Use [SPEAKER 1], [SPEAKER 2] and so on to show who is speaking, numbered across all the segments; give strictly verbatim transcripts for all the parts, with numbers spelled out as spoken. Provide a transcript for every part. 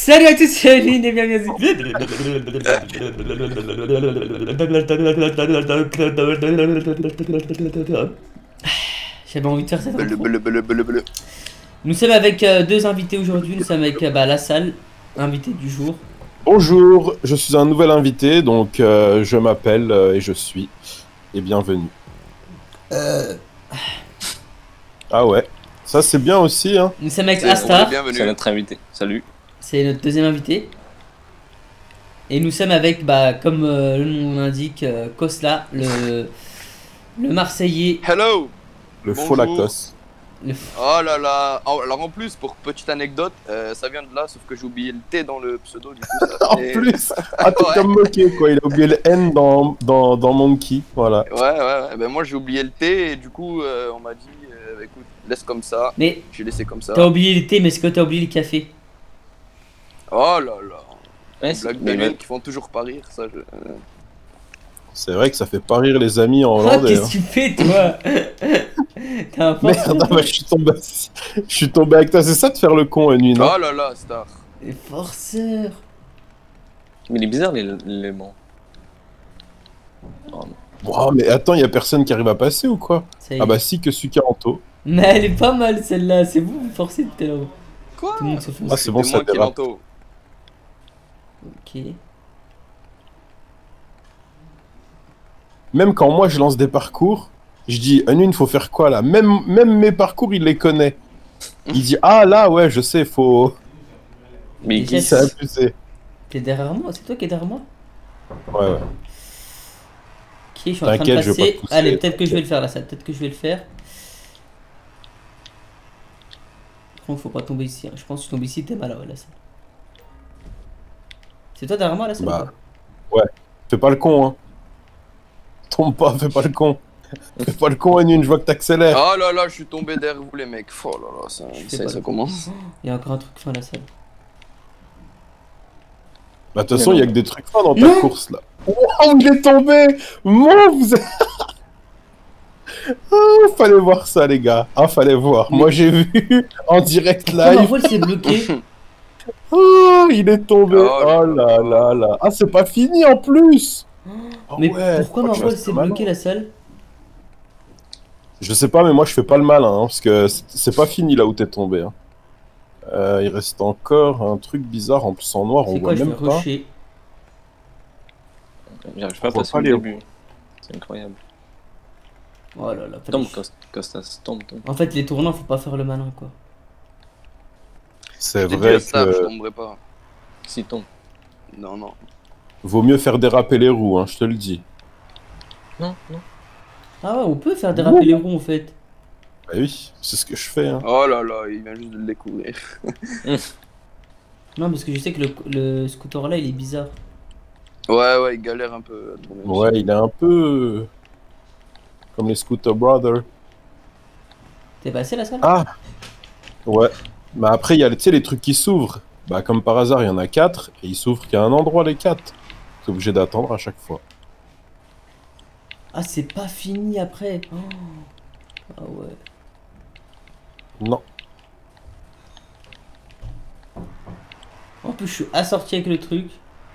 [SPEAKER 1] Salut à tous, c'est Aline et bienvenue. J'avais envie de faire cette
[SPEAKER 2] Bleu,
[SPEAKER 1] intro.
[SPEAKER 2] bleu, bleu, bleu, bleu.
[SPEAKER 1] Nous sommes avec euh, deux invités aujourd'hui. Nous sommes avec euh, bah, la salle, invité du jour.
[SPEAKER 3] Bonjour, je suis un nouvel invité, donc euh, je m'appelle euh, et je suis, et bienvenue.
[SPEAKER 1] Euh...
[SPEAKER 3] Ah ouais, ça c'est bien aussi, hein.
[SPEAKER 1] Nous sommes avec
[SPEAKER 2] C'est
[SPEAKER 1] Astar,
[SPEAKER 2] bienvenue.
[SPEAKER 4] C'est notre invité. Salut.
[SPEAKER 1] c'est notre deuxième invité. Et nous sommes avec, bah, comme euh, le nom l'indique, euh, Kosla, le, le Marseillais.
[SPEAKER 2] Hello.
[SPEAKER 3] Le
[SPEAKER 2] Bonjour.
[SPEAKER 3] faux Lacoste.
[SPEAKER 1] Le...
[SPEAKER 2] Oh là là. Oh, alors en plus, pour petite anecdote, euh, ça vient de là, sauf que j'ai oublié le T dans le pseudo, du coup ça
[SPEAKER 3] En
[SPEAKER 2] fait-
[SPEAKER 3] plus, ah t'es
[SPEAKER 2] Ouais.
[SPEAKER 3] comme moqué quoi, il a oublié le N dans, dans, dans Monkey, voilà.
[SPEAKER 2] Ouais, ouais, ouais. Ben moi j'ai oublié le T et du coup euh, on m'a dit, euh, écoute, laisse comme ça.
[SPEAKER 1] Mais
[SPEAKER 2] J'ai laissé comme ça.
[SPEAKER 1] t'as oublié le thé, mais est-ce que t'as oublié le café?
[SPEAKER 2] Oh là là.
[SPEAKER 4] Ouais,
[SPEAKER 2] Les
[SPEAKER 4] c'est-
[SPEAKER 2] blagues de
[SPEAKER 4] mais
[SPEAKER 2] Lille
[SPEAKER 4] ouais.
[SPEAKER 2] qui font toujours pas rire, ça je... euh,
[SPEAKER 3] C'est vrai que ça fait pas rire les amis en
[SPEAKER 1] Oh,
[SPEAKER 3] hollandais.
[SPEAKER 1] qu'est-ce que tu fais, toi? T'as un
[SPEAKER 3] hein. Merde, ah bah, je suis tombé, je suis tombé avec toi, c'est ça de faire le con, Nuit, non?
[SPEAKER 2] Oh là là, Star.
[SPEAKER 1] Les forceurs.
[SPEAKER 4] Mais il est bizarre l'élément. Oh, non.
[SPEAKER 3] Oh, mais attends, y a personne qui arrive à passer ou quoi?
[SPEAKER 1] Ça y est.
[SPEAKER 3] Ah bah si, que Sukaranto.
[SPEAKER 1] Mais elle est pas mal celle-là, c'est vous, vous forcez tout à l'heure.
[SPEAKER 2] Quoi?
[SPEAKER 1] Tout le monde se fonce.
[SPEAKER 3] Ah c'est bon,
[SPEAKER 2] C'était
[SPEAKER 3] ça
[SPEAKER 2] moi qui
[SPEAKER 3] dérape.
[SPEAKER 2] l'ento.
[SPEAKER 1] Ok.
[SPEAKER 3] Même quand moi je lance des parcours, je dis Anune, faut faire quoi là? Même, même mes parcours, il les connaît. Il dit ah là, ouais, je sais, faut.
[SPEAKER 4] Mais
[SPEAKER 1] Déjà,
[SPEAKER 4] il-
[SPEAKER 3] C'est abusé.
[SPEAKER 1] T'es derrière moi, c'est toi qui es derrière moi?
[SPEAKER 3] Ouais, ouais.
[SPEAKER 1] Ok, je suis en train de
[SPEAKER 3] T'inquiète, je vais
[SPEAKER 1] passer.
[SPEAKER 3] pas te pousser,
[SPEAKER 1] Allez, peut-être que je vais
[SPEAKER 3] t'inquiète.
[SPEAKER 1] le faire là, ça, peut-être que je vais le faire. Par contre, faut pas tomber ici, hein. Je pense que je tombe ici, t'es mal, ouais, là, ça. C'est toi derrière moi, là, ça?
[SPEAKER 3] Bah, ouais. Fais pas le con, hein. Tombe pas, fais pas le con. Fais pas le con, Anune, je vois que t'accélères.
[SPEAKER 2] Oh là là, je suis tombé derrière vous les mecs. Oh là là, ça,
[SPEAKER 1] fais
[SPEAKER 2] ça,
[SPEAKER 1] pas
[SPEAKER 2] ça
[SPEAKER 1] le-
[SPEAKER 2] commence.
[SPEAKER 1] Il y a encore un truc fin la salle.
[SPEAKER 3] Bah, de toute façon, il y a que des trucs fins dans ta
[SPEAKER 1] Non.
[SPEAKER 3] course là. Oh, il est tombé! Mon, vous êtes- Ah, fallait voir ça, les gars. Ah, fallait voir.
[SPEAKER 1] Mais-
[SPEAKER 3] Moi, j'ai vu en direct
[SPEAKER 1] Pourquoi ma
[SPEAKER 3] live.
[SPEAKER 1] voile s'est bloquée?
[SPEAKER 3] Oh, il est tombé.
[SPEAKER 2] Oh
[SPEAKER 3] Oh
[SPEAKER 2] là
[SPEAKER 3] là là là. Ah, c'est pas fini en plus. Oh
[SPEAKER 1] Mais
[SPEAKER 3] ouais,
[SPEAKER 1] pourquoi
[SPEAKER 3] faut
[SPEAKER 1] ma
[SPEAKER 3] que je
[SPEAKER 1] voile
[SPEAKER 3] fasse
[SPEAKER 1] s'est
[SPEAKER 3] comme avant.
[SPEAKER 1] bloquée la salle?
[SPEAKER 3] Je sais pas, mais moi je fais pas le malin, hein, parce que c'est c'est pas fini là où t'es tombé. Hein. Euh, il reste encore un truc bizarre, en plus en noir, on
[SPEAKER 1] C'est
[SPEAKER 3] voit
[SPEAKER 1] quoi, je vais
[SPEAKER 3] même pas.
[SPEAKER 1] rusher?
[SPEAKER 4] J'arrive pas à
[SPEAKER 3] On voit
[SPEAKER 4] passer
[SPEAKER 3] pas
[SPEAKER 4] au
[SPEAKER 3] les
[SPEAKER 4] début. C'est incroyable.
[SPEAKER 1] Oh là là, fallait-
[SPEAKER 4] Tombe, Cost- Costas, tombe, tombe.
[SPEAKER 1] En fait, les tournants, faut pas faire le malin, quoi.
[SPEAKER 3] C'est
[SPEAKER 2] Je t'ai dit
[SPEAKER 3] vrai
[SPEAKER 2] à Star, je
[SPEAKER 3] que
[SPEAKER 2] tomberai pas.
[SPEAKER 4] Si, tombe.
[SPEAKER 2] Non, non.
[SPEAKER 3] vaut mieux faire déraper les roues, hein, je te le dis.
[SPEAKER 4] Non, non.
[SPEAKER 1] Ah ouais, on peut faire déraper les roues, en fait.
[SPEAKER 3] Bah oui, c'est ce que je fais. Hein.
[SPEAKER 2] Oh là là, il vient juste de le découvrir.
[SPEAKER 1] Non, parce que je sais que le, le scooter là, il est bizarre.
[SPEAKER 2] Ouais, ouais, il galère un peu. à tourner
[SPEAKER 3] Ouais,
[SPEAKER 2] aussi.
[SPEAKER 3] il est un peu comme les Scooter Brothers.
[SPEAKER 1] T'es passé la salle?
[SPEAKER 3] Ah ouais, mais après il y a tu sais, les trucs qui s'ouvrent. Bah comme par hasard, il y en a quatre, et ils s'ouvrent qu'à un endroit les quatre. T'es obligé d'attendre à chaque fois.
[SPEAKER 1] Ah, c'est pas fini après. Oh. Ah ouais.
[SPEAKER 3] Non.
[SPEAKER 1] En plus, je suis assorti avec le truc.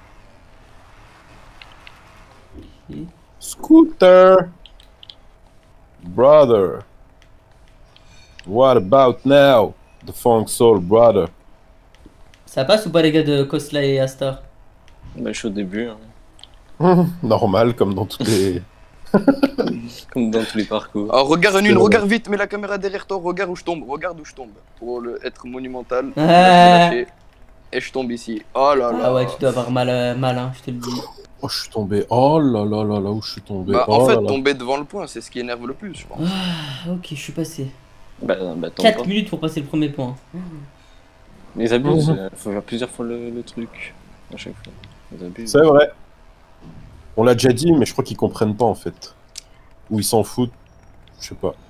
[SPEAKER 1] Ok.
[SPEAKER 3] Scooter Brother. What about now? The Funk Soul Brother.
[SPEAKER 1] Ça passe ou pas, les gars de Kosla et Astar?
[SPEAKER 4] Bah, je suis au début. Hein.
[SPEAKER 3] Normal, comme dans toutes les...
[SPEAKER 4] Comme dans tous les parcours.
[SPEAKER 2] Oh, regarde
[SPEAKER 3] C'est
[SPEAKER 2] une,
[SPEAKER 3] vrai.
[SPEAKER 2] regarde vite, mets la caméra derrière toi, regarde où je tombe, regarde où je tombe. Pour le être monumental.
[SPEAKER 1] Ah.
[SPEAKER 2] Là, je vais lâcher. Et je tombe ici. Oh là là.
[SPEAKER 1] Ah ouais, tu dois avoir mal, euh, mal hein, je te le dis.
[SPEAKER 3] Oh, je suis tombé. Oh là là là là, où je suis tombé.
[SPEAKER 2] Bah,
[SPEAKER 3] oh
[SPEAKER 2] en fait,
[SPEAKER 3] là là.
[SPEAKER 2] tomber devant le point, c'est ce qui énerve le plus, je pense.
[SPEAKER 1] Ah, ok, je suis passé.
[SPEAKER 4] Bah, bah tombe
[SPEAKER 1] quatre
[SPEAKER 4] pas.
[SPEAKER 1] minutes pour passer le premier point.
[SPEAKER 4] Mais ils abusent.
[SPEAKER 3] Mhm.
[SPEAKER 4] euh, Faut faire plusieurs fois le, le truc. À chaque fois. Ils abusent.
[SPEAKER 3] C'est vrai. On l'a déjà dit, mais je crois qu'ils comprennent pas en fait. Ou ils s'en foutent. Je sais pas.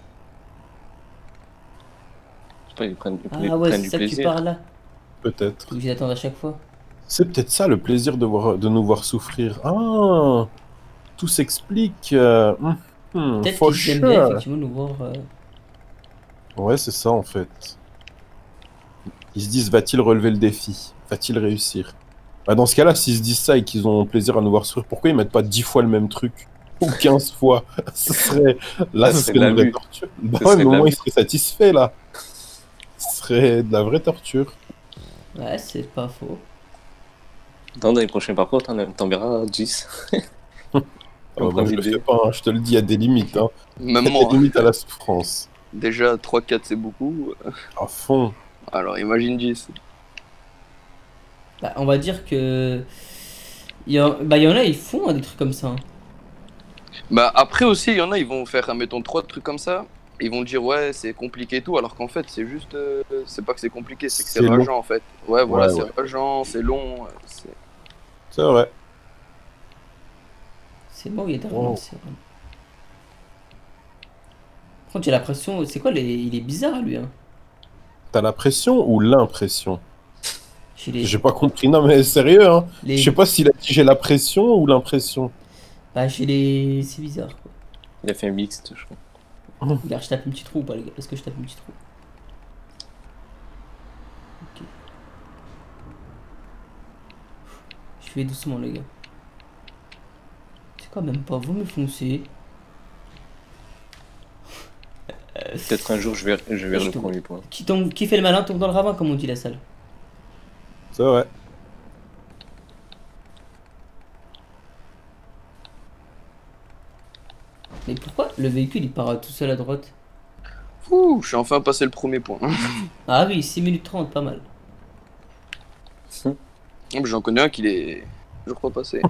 [SPEAKER 4] Je sais pas, ils prennent, ils
[SPEAKER 1] Ah ouais,
[SPEAKER 4] prennent
[SPEAKER 1] c'est
[SPEAKER 4] du
[SPEAKER 1] ça que tu
[SPEAKER 4] plaisir.
[SPEAKER 1] parles là.
[SPEAKER 3] Peut-être.
[SPEAKER 1] Faut que j'attende à chaque fois.
[SPEAKER 3] C'est peut-être ça le plaisir de, voir, de nous voir souffrir. Ah, tout s'explique. Euh, hum, hum,
[SPEAKER 1] Peut-être
[SPEAKER 3] for
[SPEAKER 1] qu'ils aiment bien
[SPEAKER 3] sure.
[SPEAKER 1] effectivement nous voir. euh,
[SPEAKER 3] Ouais, c'est ça en fait. Ils se disent, va-t-il relever le défi? va-t-il réussir? Bah, dans ce cas-là, s'ils se disent ça et qu'ils ont plaisir à nous voir sourire, pourquoi ils mettent pas dix fois le même truc? Ou quinze fois? Ce serait... Là,
[SPEAKER 4] Ça
[SPEAKER 3] ce
[SPEAKER 4] serait
[SPEAKER 3] serait
[SPEAKER 4] de la
[SPEAKER 3] une vraie
[SPEAKER 4] vue.
[SPEAKER 3] torture. Bah
[SPEAKER 4] Ça
[SPEAKER 3] ouais,
[SPEAKER 4] serait
[SPEAKER 3] mais
[SPEAKER 4] de
[SPEAKER 3] au
[SPEAKER 4] la
[SPEAKER 3] moins,
[SPEAKER 4] vue.
[SPEAKER 3] ils seraient satisfaits, là. Ce serait de la vraie torture.
[SPEAKER 1] Ouais, c'est pas faux.
[SPEAKER 4] Dans les prochains parcours, t'en t'en verras dix.
[SPEAKER 3] Ah bah,
[SPEAKER 4] Comme
[SPEAKER 3] moi, je le
[SPEAKER 4] idée.
[SPEAKER 3] fais pas, hein, je te le dis, il y a des limites. Hein.
[SPEAKER 2] Même
[SPEAKER 3] Il y a
[SPEAKER 2] moi,
[SPEAKER 3] des limites à la souffrance.
[SPEAKER 2] déjà trois quatre c'est beaucoup.
[SPEAKER 3] À fond.
[SPEAKER 2] Alors imagine dix.
[SPEAKER 1] Bah, on va dire que. Il y, en... Bah, il y en a, ils font hein, des trucs comme ça. hein.
[SPEAKER 2] Bah après aussi, il y en a, ils vont faire, admettons, trois trucs comme ça. Ils vont dire ouais c'est compliqué et tout, alors qu'en fait c'est juste, euh, c'est pas que c'est compliqué, c'est que c'est
[SPEAKER 3] C'est long.
[SPEAKER 2] rageant en fait. Ouais voilà,
[SPEAKER 3] Ouais,
[SPEAKER 2] c'est
[SPEAKER 3] ouais.
[SPEAKER 2] rageant, c'est long. euh, c'est-
[SPEAKER 3] C'est vrai.
[SPEAKER 1] C'est bon, il y a des
[SPEAKER 3] Wow.
[SPEAKER 1] romans, c'est vrai. Par contre, j'ai l'impression. C'est quoi les... Il est bizarre lui. Hein.
[SPEAKER 3] T'as la pression ou l'impression?
[SPEAKER 1] J'ai les.
[SPEAKER 3] J'ai pas compris. Non, mais sérieux, hein.
[SPEAKER 1] les...
[SPEAKER 3] Je sais pas s'il a dit j'ai la pression ou l'impression.
[SPEAKER 1] Bah, j'ai les. C'est bizarre quoi.
[SPEAKER 4] Il a fait un mixte, je crois.
[SPEAKER 1] Regarde, je tape une petite roue ou pas, les gars? Est-ce que je tape une petite roue? Ok. Je vais doucement, les gars. C'est quand même pas, vous me foncez.
[SPEAKER 4] Peut-être un jour, je vais, je vais
[SPEAKER 1] Je
[SPEAKER 4] le
[SPEAKER 1] te-
[SPEAKER 4] premier point.
[SPEAKER 1] Qui, tombe, qui fait le malin tombe dans le ravin, comme on dit la salle.
[SPEAKER 3] C'est vrai.
[SPEAKER 1] Mais pourquoi le véhicule il part tout seul à droite?
[SPEAKER 2] Ouh, je suis enfin passé le premier point.
[SPEAKER 1] Ah oui, six minutes trente, pas mal.
[SPEAKER 2] J'en connais un qui est toujours pas passé.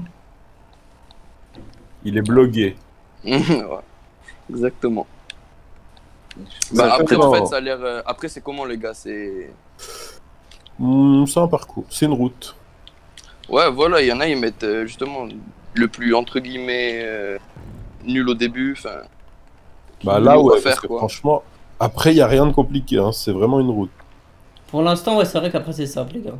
[SPEAKER 3] Il est blogué.
[SPEAKER 2] Ouais, exactement.
[SPEAKER 3] Ça
[SPEAKER 2] Bah
[SPEAKER 3] fait
[SPEAKER 2] après
[SPEAKER 3] peur.
[SPEAKER 2] en fait ça a l'air. euh, Après c'est comment les gars, c'est.
[SPEAKER 3] Hmm, c'est un parcours. C'est une route.
[SPEAKER 2] Ouais voilà, il y en a ils mettent euh, justement le plus entre guillemets euh, nul au début, enfin.
[SPEAKER 3] Bah
[SPEAKER 2] Qui
[SPEAKER 3] là,
[SPEAKER 2] nous
[SPEAKER 3] ouais,
[SPEAKER 2] refaire,
[SPEAKER 3] parce que
[SPEAKER 2] quoi.
[SPEAKER 3] franchement, après, il y a rien de compliqué. Hein. C'est vraiment une route.
[SPEAKER 1] Pour l'instant, ouais, c'est vrai qu'après c'est simple, les gars.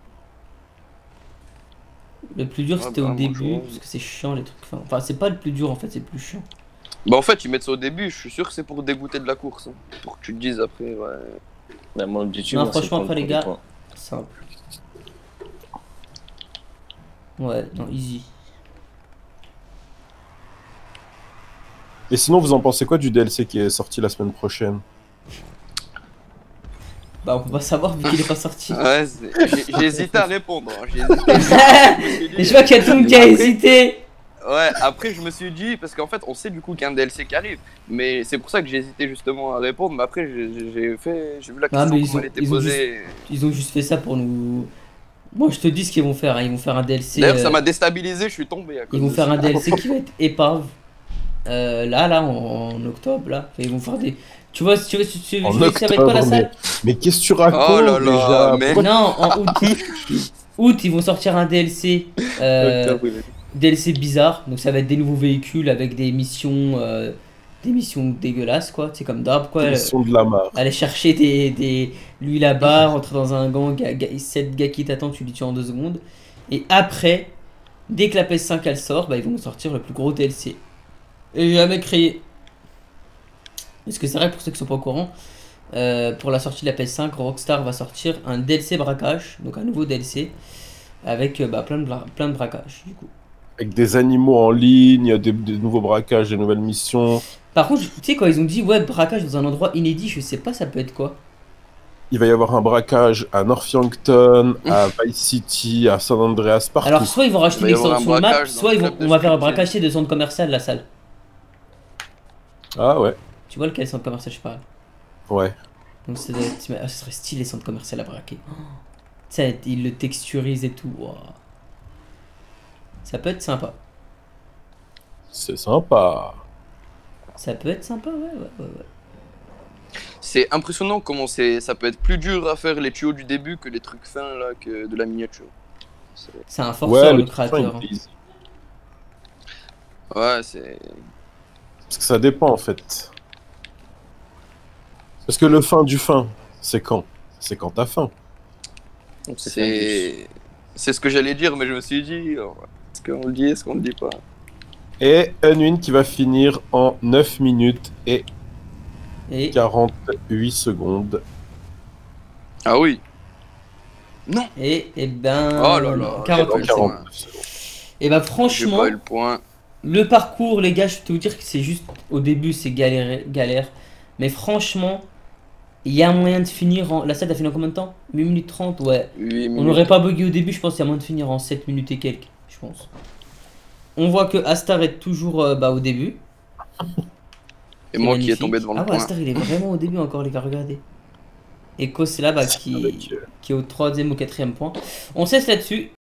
[SPEAKER 1] Le plus dur
[SPEAKER 2] Ah
[SPEAKER 1] c'était
[SPEAKER 2] bah,
[SPEAKER 1] au
[SPEAKER 2] moi,
[SPEAKER 1] début,
[SPEAKER 2] je-
[SPEAKER 1] parce que c'est chiant les trucs. Enfin, enfin, c'est pas le plus dur en fait, c'est le plus chiant.
[SPEAKER 2] Bah en fait ils mettent ça au début, je suis sûr que c'est pour dégoûter de la course. hein. Pour que tu te dises après, ouais.
[SPEAKER 4] Là, mon objectif,
[SPEAKER 1] Non,
[SPEAKER 4] moi, c'est
[SPEAKER 1] franchement,
[SPEAKER 4] de prendre
[SPEAKER 1] après,
[SPEAKER 4] le
[SPEAKER 1] les
[SPEAKER 4] premier
[SPEAKER 1] gars.
[SPEAKER 4] point.
[SPEAKER 1] Simple. Ouais, non, easy.
[SPEAKER 3] Et sinon, vous en pensez quoi du D L C qui est sorti la semaine prochaine?
[SPEAKER 1] Bah, on peut pas savoir vu qu'il est pas sorti.
[SPEAKER 2] Ouais, c'est- j'ai j'ai hésité à répondre. hein, J'ai hésité. Je me suis dit-
[SPEAKER 1] Et je vois qu'il y a tout le monde qui a
[SPEAKER 2] Après-
[SPEAKER 1] hésité.
[SPEAKER 2] Ouais, après je me suis dit, parce qu'en fait on sait du coup qu'il y a un D L C qui arrive, mais c'est pour ça que j'ai hésité justement à répondre, mais après j'ai- j'ai j'ai fait, j'ai vu la
[SPEAKER 1] Ah,
[SPEAKER 2] question
[SPEAKER 1] mais ils
[SPEAKER 2] comment
[SPEAKER 1] ont-
[SPEAKER 2] elle était
[SPEAKER 1] ils ont
[SPEAKER 2] posée.
[SPEAKER 1] Ils ont juste fait ça pour nous. Moi, je te dis ce qu'ils vont faire. hein. Ils vont faire un D L C.
[SPEAKER 2] D'ailleurs ça
[SPEAKER 1] euh,
[SPEAKER 2] m'a déstabilisé, je suis tombé à cause
[SPEAKER 1] Ils vont
[SPEAKER 2] de
[SPEAKER 1] faire
[SPEAKER 2] ça.
[SPEAKER 1] un D L C qui va être épave. Euh, là, là, en, en octobre, là. Ils vont faire des. Tu vois, tu vois, tu, tu,
[SPEAKER 3] En
[SPEAKER 1] tu sais, ça va être quoi la
[SPEAKER 3] octobre,
[SPEAKER 1] salle?
[SPEAKER 3] Mais qu'est-ce que tu racontes
[SPEAKER 2] Oh là là,
[SPEAKER 3] déjà?
[SPEAKER 2] mais-
[SPEAKER 3] Pourquoi-
[SPEAKER 1] Non, en août. Août, ils vont sortir un D L C. Euh,
[SPEAKER 4] Octobre, il est-
[SPEAKER 1] D L C bizarre. Donc, ça va être des nouveaux véhicules avec des missions. euh, des missions dégueulasses, quoi. C'est comme d'hab, quoi.
[SPEAKER 3] Ils sont de la marre.
[SPEAKER 1] Aller chercher des, des... lui là-bas, rentrer dans un gang, ga- ga- sept gars qui t'attendent, tu lui tues en deux secondes. Et après, dès que la P S cinq elle sort, bah, ils vont nous sortir le plus gros D L C. Et jamais créé. Parce que c'est vrai, pour ceux qui sont pas au courant, euh, pour la sortie de la P S cinq, Rockstar va sortir un D L C braquage, donc un nouveau D L C, avec euh, bah, plein, de bra- plein de braquages du coup.
[SPEAKER 3] Avec des animaux en ligne, des, des nouveaux braquages, des nouvelles missions.
[SPEAKER 1] Par contre, tu sais, quand ils ont dit ouais, braquage dans un endroit inédit, je sais pas, ça peut être quoi.
[SPEAKER 3] Il va y avoir un braquage à Northampton, à Vice City, à San Andreas, partout.
[SPEAKER 1] Alors, soit ils vont racheter
[SPEAKER 2] Il va y avoir un
[SPEAKER 1] l'extension de map,
[SPEAKER 2] braquage dans
[SPEAKER 1] soit
[SPEAKER 2] le
[SPEAKER 1] ils vont,
[SPEAKER 2] club de
[SPEAKER 1] on va faire un
[SPEAKER 2] striptease.
[SPEAKER 1] braquage chez de centre commercial, la salle.
[SPEAKER 3] Ah ouais,
[SPEAKER 1] Tu vois lequel centre commercial je parle?
[SPEAKER 3] ouais.
[SPEAKER 1] Donc, ça doit être- ah, ce serait stylé, centre commercial à braquer. Oh. Tu sais, ils le texturisent et tout. Wow. Ça peut être sympa.
[SPEAKER 3] C'est sympa.
[SPEAKER 1] Ça peut être sympa, ouais, ouais, ouais. ouais.
[SPEAKER 2] C'est impressionnant comment c'est, ça peut être plus dur à faire les tuyaux du début que les trucs fins là que de la miniature. C'est-
[SPEAKER 1] C'est un forceur,
[SPEAKER 3] Ouais,
[SPEAKER 1] le
[SPEAKER 3] truc fin,
[SPEAKER 1] créateur. hein.
[SPEAKER 3] il est easy.
[SPEAKER 2] Ouais, c'est.
[SPEAKER 3] Parce que ça dépend en fait. Parce que le fin du fin, c'est quand? C'est quand t'as faim.
[SPEAKER 4] Donc, c'est fait un bus.
[SPEAKER 2] C'est. C'est ce que j'allais dire, mais je me suis dit, oh, est-ce qu'on le dit, est-ce qu'on le dit pas?
[SPEAKER 3] Et Unwin qui va finir en neuf minutes et
[SPEAKER 1] Et
[SPEAKER 3] quarante-huit secondes.
[SPEAKER 2] Ah oui. Non.
[SPEAKER 1] Et, et ben.
[SPEAKER 2] Oh là là,
[SPEAKER 1] quarante
[SPEAKER 2] j'ai pas eu le
[SPEAKER 1] secondes.
[SPEAKER 2] point.
[SPEAKER 1] Et bah
[SPEAKER 2] J'ai
[SPEAKER 1] franchement,
[SPEAKER 2] pas eu le point.
[SPEAKER 1] le parcours, les gars, je peux vous dire que c'est juste au début, c'est galère, galère. Mais franchement, il y a moyen de finir en. La set a fini en combien de temps? huit minutes trente, ouais.
[SPEAKER 2] huit
[SPEAKER 1] On
[SPEAKER 2] minutes.
[SPEAKER 1] n'aurait pas bugué au début, je pense qu'il y a moyen de finir en sept minutes et quelques, je pense. On voit que Astar est toujours euh, bah, au début.
[SPEAKER 2] Et moi qui
[SPEAKER 1] magnifique.
[SPEAKER 2] est tombé devant
[SPEAKER 1] Ah
[SPEAKER 2] le
[SPEAKER 1] ouais,
[SPEAKER 2] point.
[SPEAKER 1] Astar il est vraiment au début encore, les gars, regardez. Et Kos c'est là bah, qui,
[SPEAKER 3] Avec, euh,
[SPEAKER 1] qui est au troisième ou quatrième point. On cesse là-dessus.